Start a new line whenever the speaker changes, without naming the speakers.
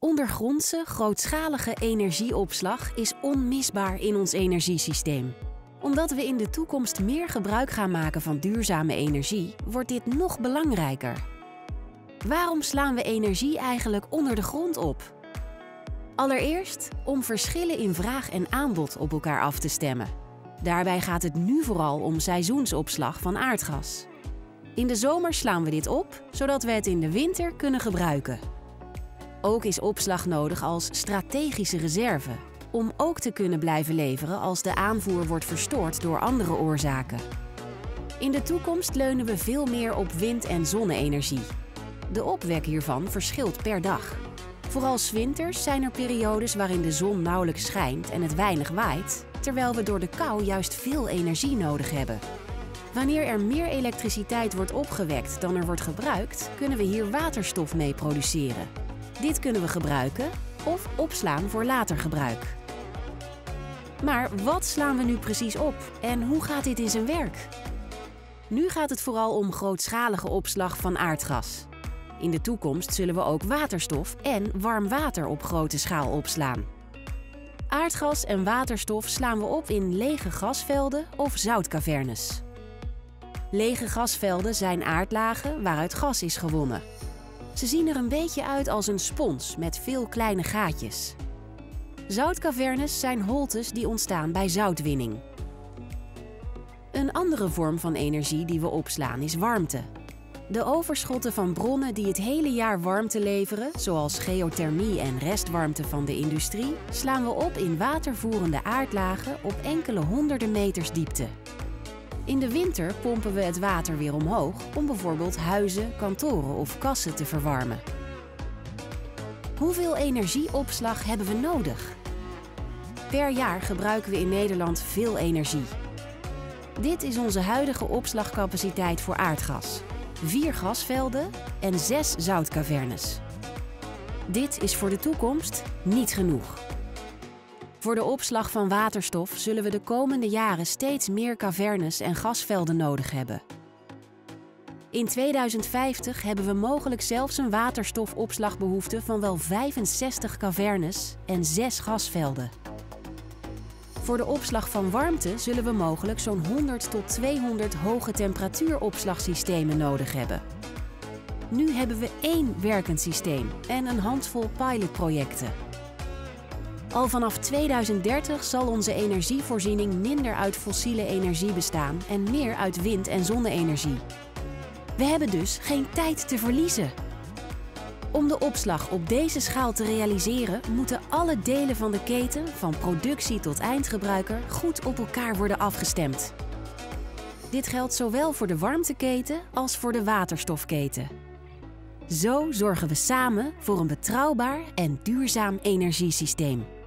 Ondergrondse, grootschalige energieopslag is onmisbaar in ons energiesysteem. Omdat we in de toekomst meer gebruik gaan maken van duurzame energie, wordt dit nog belangrijker. Waarom slaan we energie eigenlijk onder de grond op? Allereerst om verschillen in vraag en aanbod op elkaar af te stemmen. Daarbij gaat het nu vooral om seizoensopslag van aardgas. In de zomer slaan we dit op, zodat we het in de winter kunnen gebruiken. Ook is opslag nodig als strategische reserve, om ook te kunnen blijven leveren als de aanvoer wordt verstoord door andere oorzaken. In de toekomst leunen we veel meer op wind- en zonne-energie. De opwek hiervan verschilt per dag. Vooral 's winters zijn er periodes waarin de zon nauwelijks schijnt en het weinig waait, terwijl we door de kou juist veel energie nodig hebben. Wanneer er meer elektriciteit wordt opgewekt dan er wordt gebruikt, kunnen we hier waterstof mee produceren. Dit kunnen we gebruiken of opslaan voor later gebruik. Maar wat slaan we nu precies op en hoe gaat dit in zijn werk? Nu gaat het vooral om grootschalige opslag van aardgas. In de toekomst zullen we ook waterstof en warm water op grote schaal opslaan. Aardgas en waterstof slaan we op in lege gasvelden of zoutcavernes. Lege gasvelden zijn aardlagen waaruit gas is gewonnen. Ze zien er een beetje uit als een spons met veel kleine gaatjes. Zoutcavernes zijn holtes die ontstaan bij zoutwinning. Een andere vorm van energie die we opslaan is warmte. De overschotten van bronnen die het hele jaar warmte leveren, zoals geothermie en restwarmte van de industrie, slaan we op in watervoerende aardlagen op enkele honderden meters diepte. In de winter pompen we het water weer omhoog om bijvoorbeeld huizen, kantoren of kassen te verwarmen. Hoeveel energieopslag hebben we nodig? Per jaar gebruiken we in Nederland veel energie. Dit is onze huidige opslagcapaciteit voor aardgas. 4 gasvelden en 6 zoutcavernes. Dit is voor de toekomst niet genoeg. Voor de opslag van waterstof zullen we de komende jaren steeds meer cavernes en gasvelden nodig hebben. In 2050 hebben we mogelijk zelfs een waterstofopslagbehoefte van wel 65 cavernes en 6 gasvelden. Voor de opslag van warmte zullen we mogelijk zo'n 100 tot 200 hoge temperatuuropslagsystemen nodig hebben. Nu hebben we 1 werkend systeem en een handvol pilotprojecten. Al vanaf 2030 zal onze energievoorziening minder uit fossiele energie bestaan en meer uit wind- en zonne-energie. We hebben dus geen tijd te verliezen. Om de opslag op deze schaal te realiseren, moeten alle delen van de keten, van productie tot eindgebruiker, goed op elkaar worden afgestemd. Dit geldt zowel voor de warmteketen als voor de waterstofketen. Zo zorgen we samen voor een betrouwbaar en duurzaam energiesysteem.